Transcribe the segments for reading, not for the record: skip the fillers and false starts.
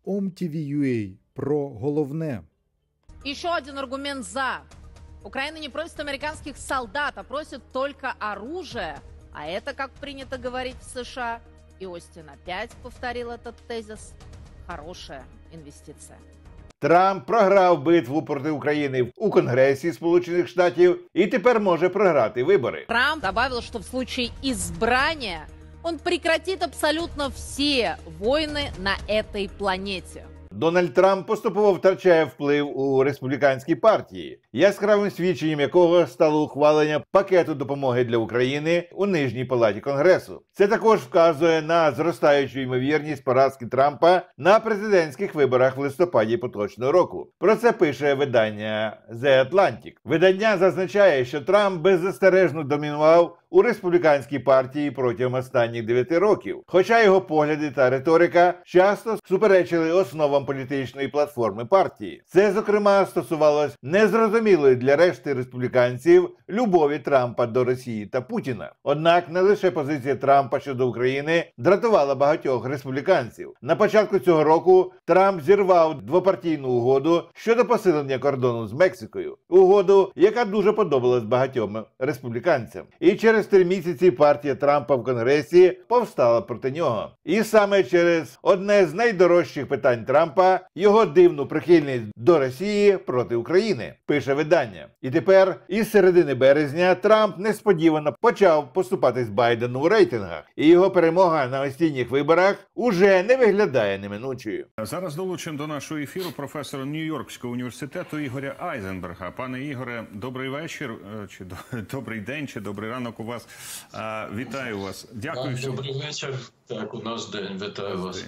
OMTV.ua про головне. Еще один аргумент «за». Украина не просит американских солдат, а просит только оружие. А это, как принято говорить в США, и Остин опять повторил этот тезис, хорошая инвестиция. Трамп програв битву проти України у Конгресі Сполучених Штатів і тепер може програти вибори. Трамп добавил, что в случае избрания он прекратит абсолютно все войны на этой планете. Дональд Трамп поступово втрачає вплив у республіканській партії, яскравим свідченням якого стало ухвалення пакету допомоги для України у Нижній палаті Конгресу. Це також вказує на зростаючу ймовірність поразки Трампа на президентських виборах в листопаді поточного року. Про це пише видання The Atlantic. Видання зазначає, що Трамп беззастережно домінував у республіканській партії протягом останніх 9 років, хоча його погляди та риторика часто суперечили основам політичної платформи партії. Це, зокрема, стосувалось незрозумілої для решти республіканців любові Трампа до Росії та Путіна. Однак не лише позиція Трампа щодо України дратувала багатьох республіканців. На початку цього року Трамп зірвав двопартійну угоду щодо посилення кордону з Мексикою. Угоду, яка дуже подобалась багатьом республіканцям. І через 3 місяці партія Трампа в Конгресі повстала проти нього. І саме через одне з найдорожчих питань Трампа – його дивну прихильність до Росії проти України, пише видання. І тепер, із середини березня, Трамп несподівано почав поступатись Байдену у рейтингах. І його перемога на осінніх виборах уже не виглядає неминучою. Зараз долучимо до нашого ефіру професора Нью-Йоркського університету Ігоря Айзенберга. Пане Ігоре, добрий вечір, чи добрий день, чи добрий ранок у вас. Вітаю вас. Дякую, що... Добрий вечір. Так, у нас день. Вітаю вас.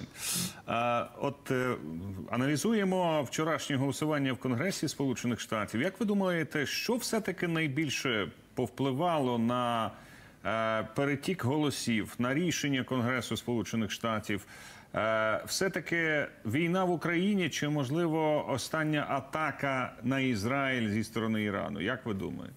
Аналізуємо вчорашнє голосування в Конгресі Сполучених Штатів. Як ви думаєте, що все-таки найбільше повпливало на перетік голосів, на рішення Конгресу Сполучених Штатів? Все-таки війна в Україні чи, можливо, остання атака на Ізраїль зі сторони Ірану? Як ви думаєте?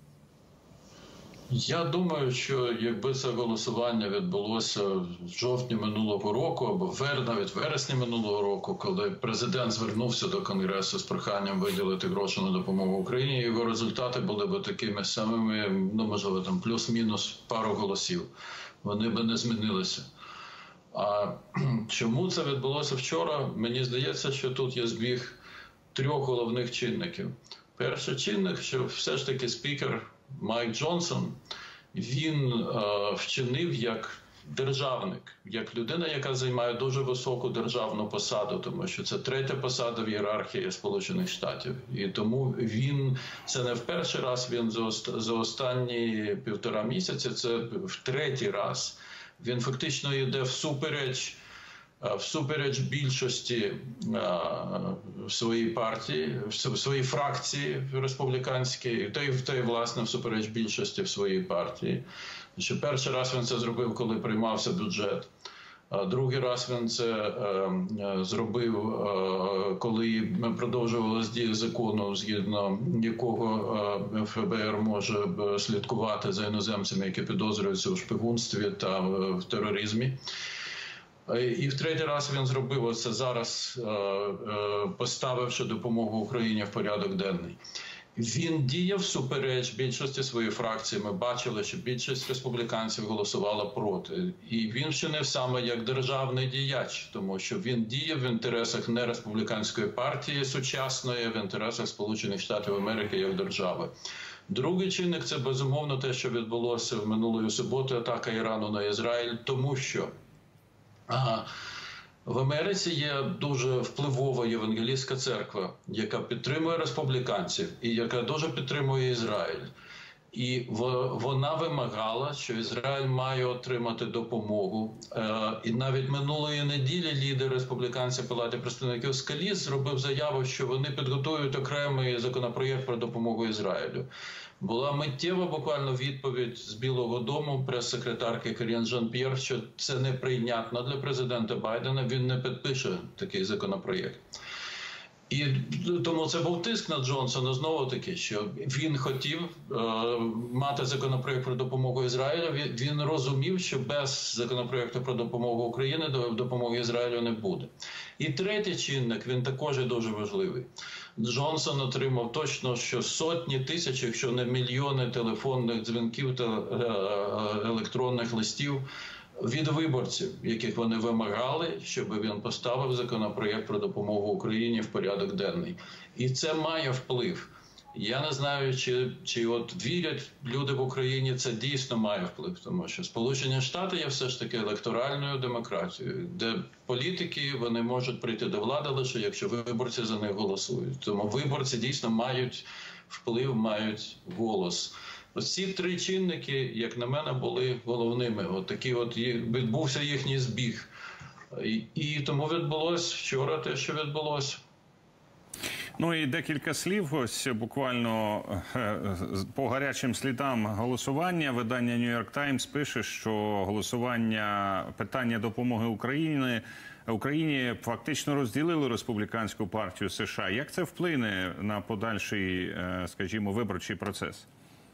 Я думаю, що якби це голосування відбулося в жовтні минулого року або навіть вересні минулого року, коли президент звернувся до Конгресу з проханням виділити гроші на допомогу Україні, його результати були б такими самими, можливо, там плюс-мінус пару голосів. Вони б не змінилися. А чому це відбулося вчора? Мені здається, що тут є збіг 3 головних чинників. Перший чинник, що все ж таки спікер Майк Джонсон, він вчинив як державник, як людина, яка займає дуже високу державну посаду, тому що це 3-я посада в ієрархії Сполучених Штатів. І тому він, це не в перший раз, він за останні 1,5 місяці, це в 3-й раз. Він фактично йде всупереч більшості в своїй партії, в своїй фракції республіканській, та й власне всупереч більшості в своїй партії. Що перший раз він це зробив, коли приймався бюджет. Другий раз він це зробив, коли продовжувалась дія закону, згідно якого ФБР може слідкувати за іноземцями, які підозрюються у шпигунстві та в тероризмі. І в 3-й раз він зробив це зараз, поставивши допомогу Україні в порядок денний. Він діяв супереч більшості своєї фракції. Ми бачили, що більшість республіканців голосувала проти. І він вчинив саме як державний діяч, тому що він діяв в інтересах не республіканської партії сучасної, в інтересах Сполучених Штатів Америки як держави. Другий чинник – це, безумовно, те, що відбулося в минулої суботи, атака Ірану на Ізраїль, тому що в Америці є дуже впливова євангелійська церква, яка підтримує республіканців і яка дуже підтримує Ізраїль. І вона вимагала, що Ізраїль має отримати допомогу. І навіть минулої неділі лідер республіканців Палати представників Скаліс зробив заяву, що вони підготують окремий законопроєкт про допомогу Ізраїлю. Була миттєва буквально відповідь з Білого дому прес-секретарки Карін Жан-П'єр, що це неприйнятно для президента Байдена, він не підпише такий законопроєкт. І тому це був тиск на Джонсона знову таки, що він хотів мати законопроект про допомогу Ізраїлю. Він розумів, що без законопроекту про допомогу Україні допомоги Ізраїлю не буде. І третій чинник, він також дуже важливий. Джонсон отримав точно, що сотні тисяч, якщо не мільйони телефонних дзвінків та електронних листів від виборців, яких вони вимагали, щоб він поставив законопроєкт про допомогу Україні в порядок денний. І це має вплив. Я не знаю, чи от вірять люди в Україні, це дійсно має вплив, тому що Сполучені Штати є все ж таки електоральною демократією, де політики, вони можуть прийти до влади лише, якщо виборці за них голосують. Тому виборці дійсно мають вплив, мають голос. Ось ці три чинники, як на мене, були головними. От такі от відбувся їхній збіг. І тому відбулося вчора те, що відбулося. Ну і декілька слів, ось буквально по гарячим слідам голосування. Видання New York Times пише, що голосування, питання допомоги Україні фактично розділило республіканську партію США. Як це вплине на подальший, скажімо, виборчий процес?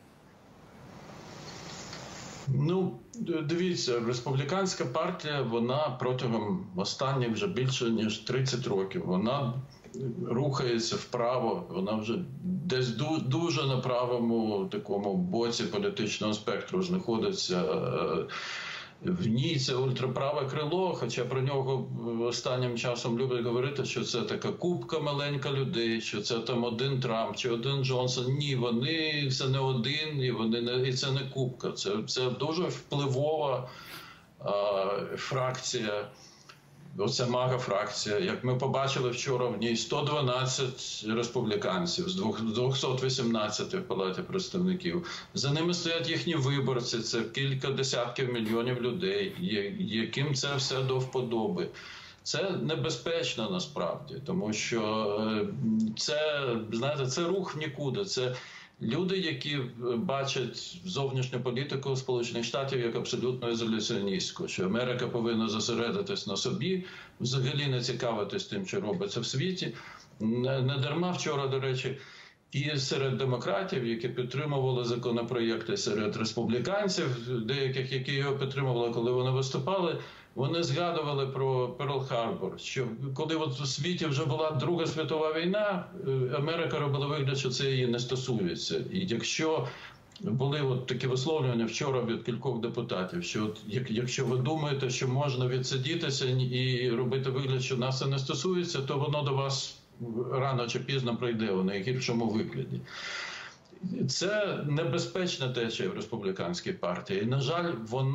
Ну, дивіться, республіканська партія, вона протягом останніх вже більше ніж 30 років, вона рухається вправо, вона вже десь дуже на правому такому боці політичного спектру знаходиться. В ній це ультраправе крило, хоча про нього останнім часом люблять говорити, що це така купка маленька людей, що це там один Трамп чи один Джонсон. Ні, це не один, і це не купка. Це дуже впливова фракція. Оце МАГА-фракція. Як ми побачили вчора, в ній 112 республіканців з 218 в Палаті представників. За ними стоять їхні виборці, це кілька десятків мільйонів людей, яким це все до вподоби. Це небезпечно насправді, тому що це, знаєте, це рух в нікуди. Це люди, які бачать зовнішню політику Сполучених Штатів як абсолютно ізоляціоністську, що Америка повинна зосередитись на собі, взагалі не цікавитись тим, що робиться в світі. Не дарма вчора, до речі, і серед демократів, які підтримували законопроєкти, серед республіканців, деяких, які його підтримували, коли вони виступали, вони згадували про Перл-Харбор, що коли от у світі вже була Друга світова війна, Америка робила вигляд, що це її не стосується. І якщо були от такі висловлювання вчора від кількох депутатів, що от, якщо ви думаєте, що можна відсидітися і робити вигляд, що нас це не стосується, то воно до вас рано чи пізно прийде у найгіршому вигляді. Це небезпечна течія в республіканській партії. І, на жаль,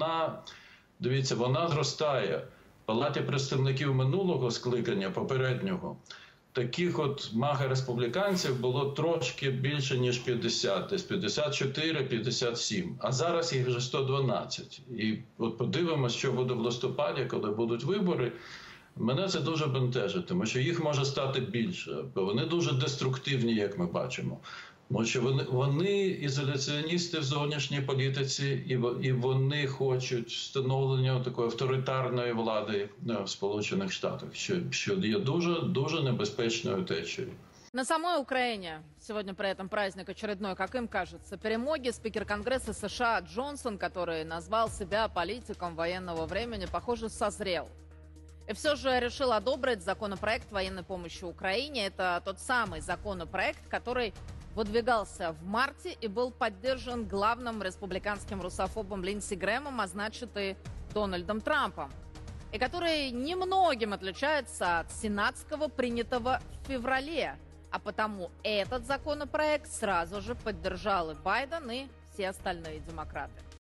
вона зростає. В Палаті представників минулого скликання, попереднього, таких от МАГА-республіканців було трошки більше, ніж 50, десь 54-57. А зараз їх вже 112. І от подивимось, що буде в листопаді, коли будуть вибори. Мене це дуже бентежить, тому що їх може стати більше, бо вони дуже деструктивні, як ми бачимо. Тому що вони ізоляціоністи в зовнішній політиці, і вони хочуть встановлення такої авторитарної влади в Сполучених Штатах, що є дуже небезпечною течією. На самой Украине сегодня при этом праздник очередной, как им кажется, перемоги. Спикер Конгресса США Джонсон, который назвал себя политиком военного времени, похоже, созрел. И все же решил одобрить законопроект военной помощи Украине. Это тот самый законопроект, который выдвигался в марте и был поддержан главным республиканским русофобом Линдси Грэмом, а значит и Дональдом Трампом, и который немногим отличается от сенатского, принятого в феврале. А потому этот законопроект сразу же поддержал и Байден, и все остальные демократы.